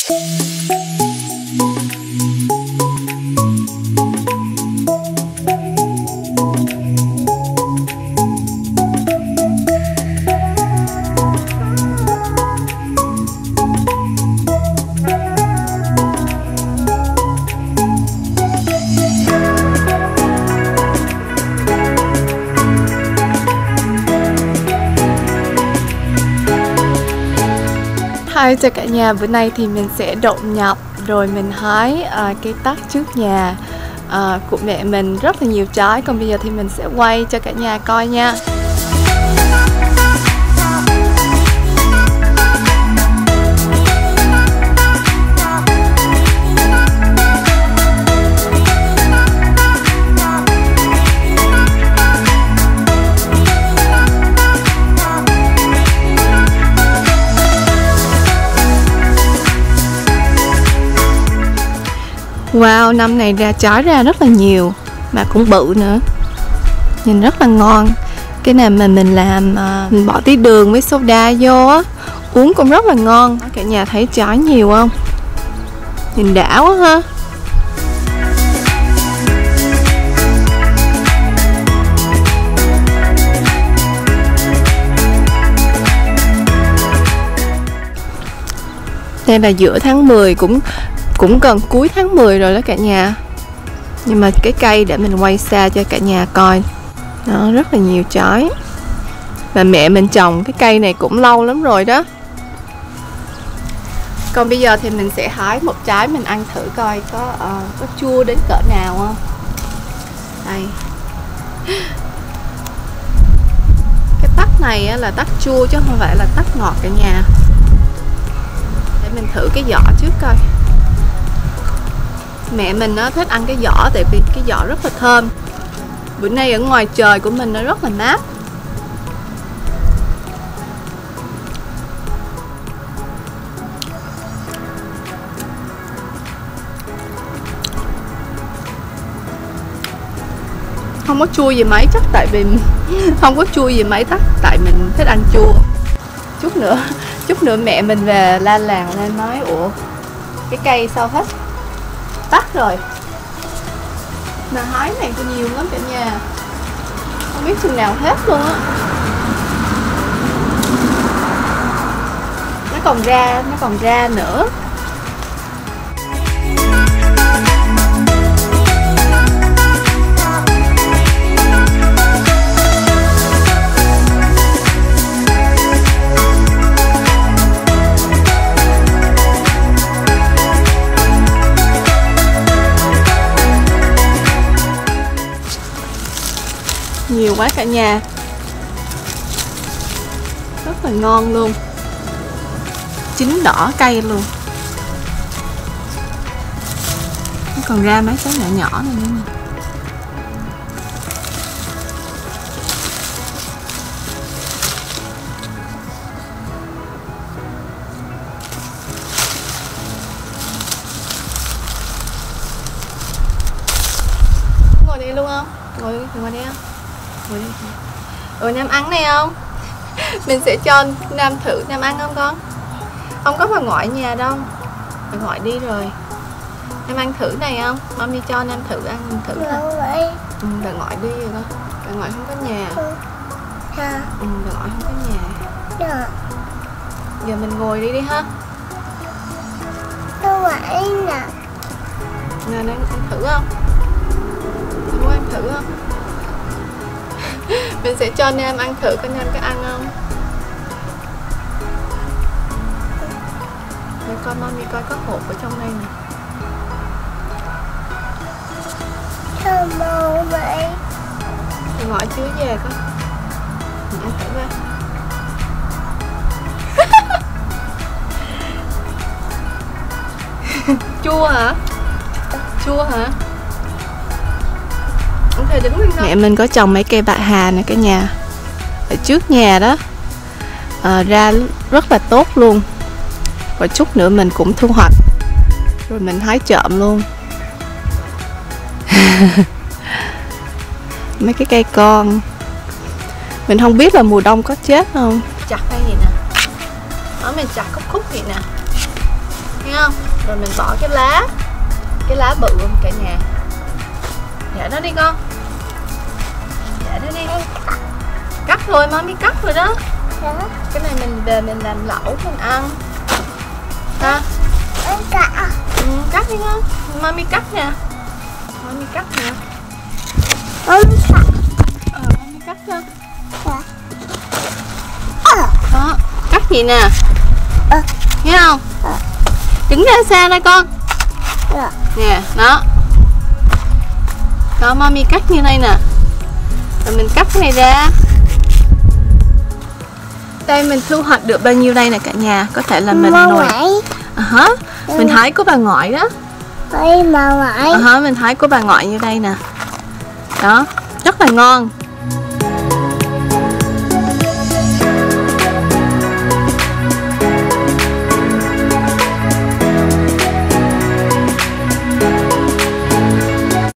Hi cho cả nhà, bữa nay thì mình sẽ đột nhập rồi mình hái cây tắc trước nhà của mẹ mình, rất là nhiều trái. Còn bây giờ thì mình sẽ quay cho cả nhà coi nha. Wow, năm này trái ra rất là nhiều mà cũng bự nữa, nhìn rất là ngon. Cái này mà mình làm mình bỏ tí đường với soda vô á, uống cũng rất là ngon. Cả nhà thấy trái nhiều không? Nhìn đã quá ha. Đây là giữa tháng 10, cũng gần cuối tháng 10 rồi đó cả nhà. Nhưng mà cái cây để mình quay xa cho cả nhà coi, nó rất là nhiều trái. Và mẹ mình trồng cái cây này cũng lâu lắm rồi đó. Còn bây giờ thì mình sẽ hái một trái mình ăn thử coi có chua đến cỡ nào không. Đây. Cái tắc này là tắc chua chứ không phải là tắc ngọt cả nhà. Để mình thử cái vỏ trước coi. Mẹ mình nó thích ăn cái vỏ tại vì cái vỏ rất là thơm. Bữa nay ở ngoài trời của mình nó rất là mát. Không có chua gì mấy, chắc tại vì không có chua gì mấy, tại mình thích ăn chua. Chút nữa mẹ mình về la làng lên nói ủa cái cây sao hết tắt rồi. Mà hái này có nhiều lắm cả nhà, không biết chừng nào hết luôn á. Nó còn ra nữa. Nhiều quá cả nhà, rất là ngon luôn, chín đỏ cây luôn. Nó còn ra mấy cái nhỏ nhỏ này nữa nè. Ngồi đây luôn không? Ngồi đây không? Nam ăn này không? Mình sẽ cho Nam thử. Nam ăn không con? Không có bà ngoại nhà đâu, bà ngoại đi rồi. Nam ăn thử này không? Mami cho Nam thử ăn thử hả? Bà ngoại đi rồi con. Bà ngoại không có nhà. Bà ngoại không có nhà. Giờ mình ngồi đi ha. Nè, Nam ăn thử không? Muốn ăn thử không? Mình sẽ cho Nam ăn thử coi Nam có ăn không. Để coi mami coi có hột ở trong đây nè. Thơm vậy. Thì ngoại chưa về con. Mình ăn thử coi. Chua hả? Chua hả? Mẹ mình có trồng mấy cây bạc hà nè cả nhà, ở trước nhà đó, ra rất là tốt luôn. Và chút nữa mình cũng thu hoạch rồi mình hái trộm luôn. Mấy cái cây con mình không biết là mùa đông có chết không. Chặt đây vậy nè, đó mình chặt khúc vậy nè. thấy không? Rồi mình bỏ cái lá bự không cả nhà. Dạ đó đi con. Dạ đó đi. Cắt rồi, mami cắt rồi đó. Cái này mình về mình làm lẩu mình ăn. Ha? Cắt đi con. Mami cắt nè. Mami cắt nè. Mami cắt cho. Đó, cắt gì nè. Thấy không? Đứng ra xa đây con. Nè, đó. Đó, mami cắt như đây nè. Rồi mình cắt cái này ra. Đây mình thu hoạch được bao nhiêu đây nè cả nhà. Có thể là mình nồi. Mình thấy của bà ngoại đó. Mình thấy của bà ngoại như đây nè. Đó, rất là ngon.